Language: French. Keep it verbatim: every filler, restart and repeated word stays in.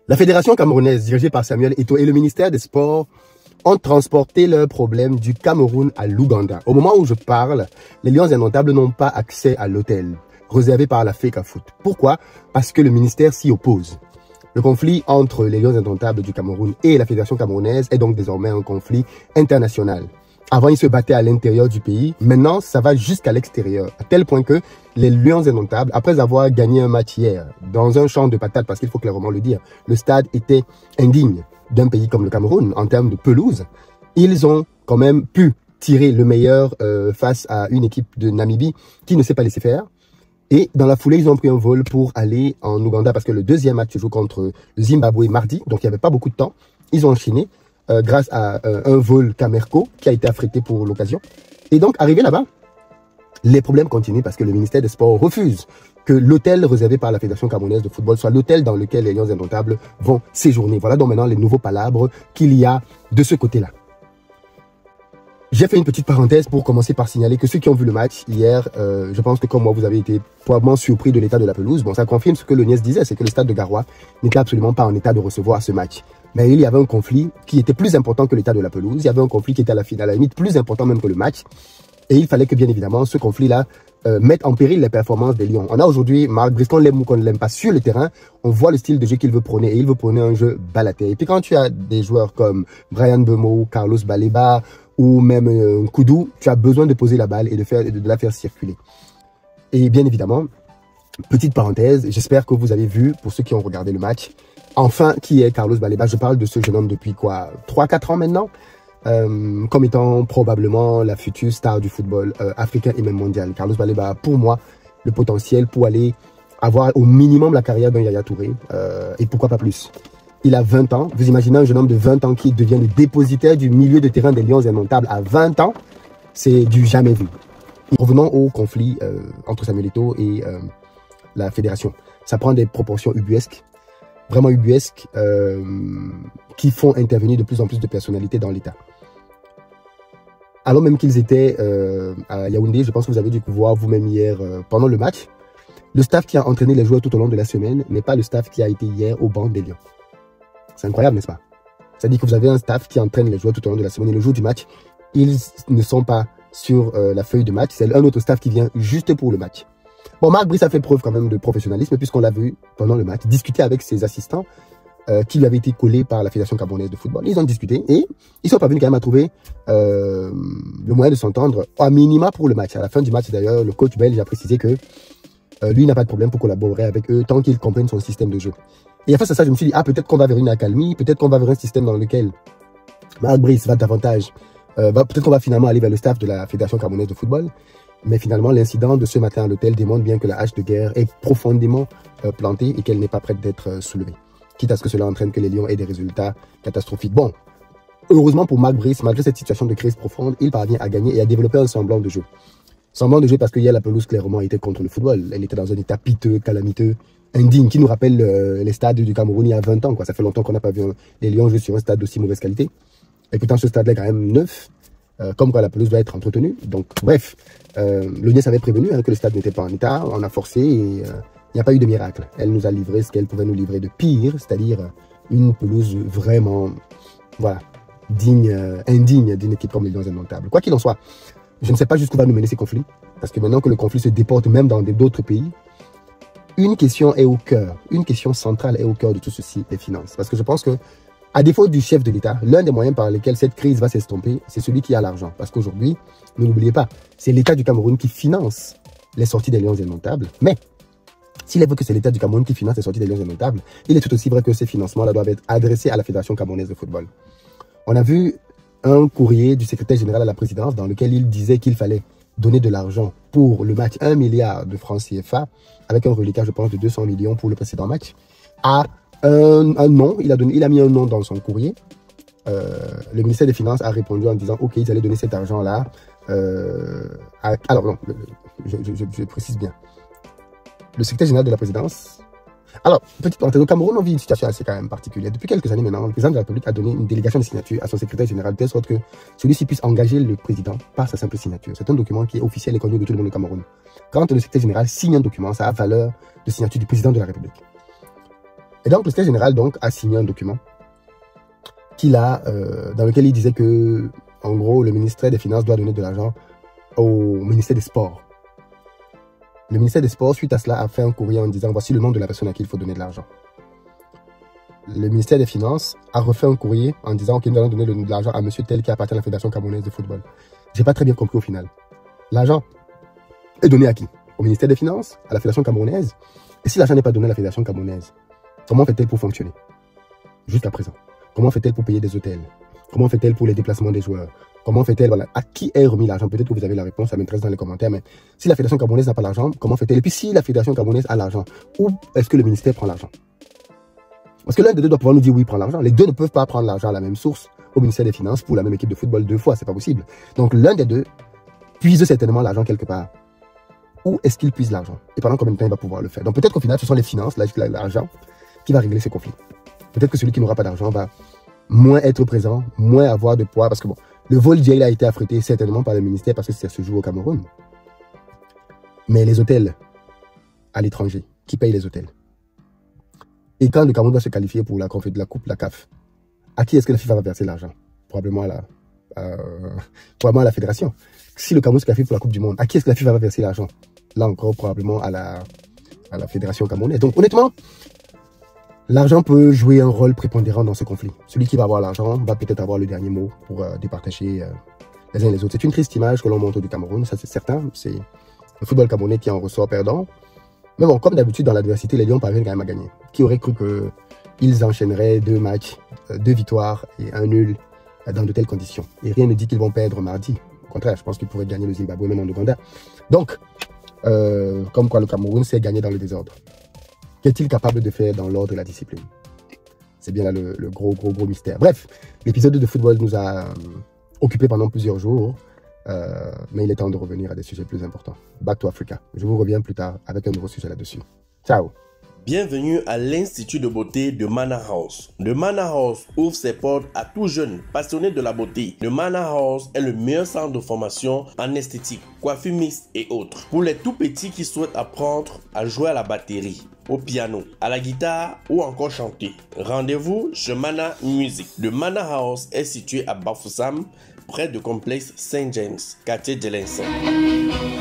La fédération camerounaise, dirigée par Samuel Eto'o, et le ministère des Sports ont transporté leurs problèmes du Cameroun à l'Ouganda. Au moment où je parle, les Lions Indomptables n'ont pas accès à l'hôtel réservé par la FECAFOOT. Pourquoi? Parce que le ministère s'y oppose. Le conflit entre les Lions Indomptables du Cameroun et la fédération camerounaise est donc désormais un conflit international. Avant, ils se battaient à l'intérieur du pays. Maintenant, ça va jusqu'à l'extérieur. À tel point que les Lions Indomptables, après avoir gagné un match hier, dans un champ de patates, parce qu'il faut clairement le dire, le stade était indigne d'un pays comme le Cameroun en termes de pelouse, ils ont quand même pu tirer le meilleur euh, face à une équipe de Namibie qui ne s'est pas laissé faire. Et dans la foulée, ils ont pris un vol pour aller en Ouganda parce que le deuxième match se joue contre le Zimbabwe mardi, donc il n'y avait pas beaucoup de temps. Ils ont enchaîné euh, grâce à euh, un vol Camerco qui a été affrété pour l'occasion. Et donc, arrivé là-bas, les problèmes continuent parce que le ministère des Sports refuse que l'hôtel réservé par la Fédération camerounaise de football soit l'hôtel dans lequel les Lions Indomptables vont séjourner. Voilà donc maintenant les nouveaux palabres qu'il y a de ce côté-là. J'ai fait une petite parenthèse pour commencer par signaler que ceux qui ont vu le match hier, euh, je pense que comme moi, vous avez été probablement surpris de l'état de la pelouse. Bon, ça confirme ce que le Niès disait, c'est que le stade de Garoua n'était absolument pas en état de recevoir ce match. Mais il y avait un conflit qui était plus important que l'état de la pelouse. Il y avait un conflit qui était à la, à la limite plus important même que le match. Et il fallait que, bien évidemment, ce conflit-là euh, mette en péril les performances des Lions. On a aujourd'hui Marc Brice, qu'on l'aime ou qu'on ne l'aime pas sur le terrain, on voit le style de jeu qu'il veut prôner. Et il veut prôner un jeu balaté. Et puis quand tu as des joueurs comme Brian Bemo, Carlos Baleba ou même euh, Koudou, tu as besoin de poser la balle et de, faire, de la faire circuler. Et bien évidemment, petite parenthèse, j'espère que vous avez vu, pour ceux qui ont regardé le match, enfin, qui est Carlos Baleba. Je parle de ce jeune homme depuis quoi, trois quatre ans maintenant, euh, comme étant probablement la future star du football euh, africain et même mondial. Carlos Baleba a pour moi le potentiel pour aller avoir au minimum la carrière d'un Yaya Touré, euh, et pourquoi pas plus. Il a vingt ans. Vous imaginez un jeune homme de vingt ans qui devient le dépositaire du milieu de terrain des Lions Indomptables à vingt ans. C'est du jamais vu. Revenons au conflit euh, entre Samuel Eto'o et euh, la fédération. Ça prend des proportions ubuesques, vraiment ubuesques, euh, qui font intervenir de plus en plus de personnalités dans l'État. Alors même qu'ils étaient euh, à Yaoundé, je pense que vous avez dû voir vous-même hier euh, pendant le match, le staff qui a entraîné les joueurs tout au long de la semaine n'est pas le staff qui a été hier au banc des Lions. C'est incroyable, n'est-ce pas? C'est-à-dire que vous avez un staff qui entraîne les joueurs tout au long de la semaine et le jour du match, ils ne sont pas sur euh, la feuille de match. C'est un autre staff qui vient juste pour le match. Bon, Marc Brice a fait preuve quand même de professionnalisme puisqu'on l'a vu pendant le match discuter avec ses assistants euh, qui lui avaient été collés par la Fédération camerounaise de football. Ils ont discuté et ils sont parvenus quand même à trouver euh, le moyen de s'entendre à minima pour le match. À la fin du match, d'ailleurs, le coach belge a précisé que euh, lui n'a pas de problème pour collaborer avec eux tant qu'ils comprennent son système de jeu. Et face à ça, je me suis dit, ah, peut-être qu'on va vers une accalmie, peut-être qu'on va vers un système dans lequel Marc Brice va davantage, euh, va, peut-être qu'on va finalement aller vers le staff de la Fédération camerounaise de football. Mais finalement, l'incident de ce matin à l'hôtel démontre bien que la hache de guerre est profondément euh, plantée et qu'elle n'est pas prête d'être euh, soulevée. Quitte à ce que cela entraîne que les Lions aient des résultats catastrophiques. Bon, heureusement pour Marc Brice, malgré cette situation de crise profonde, il parvient à gagner et à développer un semblant de jeu. Semblant de jeu parce que hier, la pelouse clairement était contre le football. Elle était dans un état piteux, calamiteux, indigne, qui nous rappelle euh, les stades du Cameroun il y a vingt ans. Quoi. Ça fait longtemps qu'on n'a pas vu un, les Lions jouer sur un stade d'aussi mauvaise qualité. Et pourtant, ce stade-là est quand même neuf, euh, comme quoi la pelouse doit être entretenue. Donc, bref, euh, le Niès avait prévenu hein, que le stade n'était pas en état. On a forcé et il euh, n'y a pas eu de miracle. Elle nous a livré ce qu'elle pouvait nous livrer de pire, c'est-à-dire une pelouse vraiment, voilà, digne, euh, indigne d'une équipe comme les Lions Indomptables. Quoi qu'il en soit, je ne sais pas jusqu'où va nous mener ces conflits, parce que maintenant que le conflit se déporte même dans d'autres pays, une question est au cœur, une question centrale est au cœur de tout ceci, les finances. Parce que je pense que, à défaut du chef de l'État, l'un des moyens par lesquels cette crise va s'estomper, c'est celui qui a l'argent. Parce qu'aujourd'hui, ne l'oubliez pas, c'est l'État du Cameroun qui finance les sorties des Lions Indomptables. Mais, s'il est vrai que c'est l'État du Cameroun qui finance les sorties des Lions Indomptables, il est tout aussi vrai que ces financements-là doivent être adressés à la Fédération camerounaise de football. On a vu un courrier du secrétaire général à la présidence dans lequel il disait qu'il fallait donner de l'argent pour le match, un milliard de francs C F A, avec un reliquat, je pense, de deux cents millions pour le précédent match, à un, un nom. Il a, donné, il a mis un nom dans son courrier. Euh, le ministère des Finances a répondu en disant, OK, ils allaient donner cet argent-là. Euh, alors, non, je, je, je, je précise bien. Le secrétaire général de la présidence... Alors, petite parenthèse, au Cameroun, on vit une situation assez quand même particulière. Depuis quelques années maintenant, le président de la République a donné une délégation de signature à son secrétaire général, de telle sorte que celui-ci puisse engager le président par sa simple signature. C'est un document qui est officiel et connu de tout le monde au Cameroun. Quand le secrétaire général signe un document, ça a valeur de signature du président de la République. Et donc, le secrétaire général donc, a signé un document qu'il a, euh, dans lequel il disait que, en gros, le ministère des Finances doit donner de l'argent au ministère des Sports. Le ministère des Sports, suite à cela, a fait un courrier en disant voici le nom de la personne à qui il faut donner de l'argent. Le ministère des Finances a refait un courrier en disant ok, nous allons donner de l'argent à monsieur tel qui appartient à la Fédération camerounaise de football. J'ai pas très bien compris au final. L'argent est donné à qui? Au ministère des Finances, à la Fédération camerounaise. Et si l'argent n'est pas donné à la Fédération camerounaise, comment fait-elle pour fonctionner jusqu'à présent? Comment fait-elle pour payer des hôtels? Comment fait-elle pour les déplacements des joueurs? Comment fait-elle, voilà, à qui est remis l'argent? Peut-être que vous avez la réponse, ça m'intéresse dans les commentaires, mais si la Fédération camerounaise n'a pas l'argent, comment fait-elle? Et puis si la Fédération camerounaise a l'argent, où est-ce que le ministère prend l'argent? Parce que l'un des deux doit pouvoir nous dire oui, il prend l'argent. Les deux ne peuvent pas prendre l'argent à la même source au ministère des Finances pour la même équipe de football deux fois, c'est pas possible. Donc l'un des deux puise certainement l'argent quelque part. Où est-ce qu'il puise l'argent? Et pendant combien de temps il va pouvoir le faire? Donc peut-être qu'au final, ce sont les finances, l'argent, qui va régler ces conflits. Peut-être que celui qui n'aura pas d'argent va moins être présent, moins avoir de poids, parce que bon, le vol d'hier, il a été affrété certainement par le ministère parce que ça se joue au Cameroun. Mais les hôtels à l'étranger, qui payent les hôtels? Et quand le Cameroun va se qualifier pour la, de la Coupe, la C A F, à qui est-ce que la FIFA va verser l'argent? Probablement à la, euh, probablement à la fédération. Si le Cameroun se qualifie pour la Coupe du Monde, à qui est-ce que la FIFA va verser l'argent? Là encore, probablement à la, à la fédération camerounaise. Donc honnêtement, l'argent peut jouer un rôle prépondérant dans ce conflit. Celui qui va avoir l'argent va peut-être avoir le dernier mot pour euh, départager euh, les uns et les autres. C'est une triste image que l'on montre du Cameroun, ça c'est certain. C'est le football camerounais qui en ressort perdant. Mais bon, comme d'habitude dans l'adversité, les Lions parviennent quand même à gagner. Qui aurait cru qu'ils enchaîneraient deux matchs, euh, deux victoires et un nul euh, dans de telles conditions? Et rien ne dit qu'ils vont perdre mardi. Au contraire, je pense qu'ils pourraient gagner le Zimbabwe, même en Ouganda. Donc, euh, comme quoi le Cameroun s'est gagné dans le désordre. Qu'est-il capable de faire dans l'ordre et la discipline? C'est bien là le, le gros, gros, gros mystère. Bref, l'épisode de football nous a euh, occupés pendant plusieurs jours, euh, mais il est temps de revenir à des sujets plus importants. Back to Africa. Je vous reviens plus tard avec un nouveau sujet là-dessus. Ciao! Bienvenue à l'Institut de beauté de Mana House. Le Mana House ouvre ses portes à tout jeune passionné de la beauté. Le Mana House est le meilleur centre de formation en esthétique, coiffure mixte et autres. Pour les tout petits qui souhaitent apprendre à jouer à la batterie, au piano, à la guitare ou encore chanter, rendez-vous chez Mana Music. Le Mana House est situé à Bafoussam, près du complexe Saint James, quartier de Djelensin.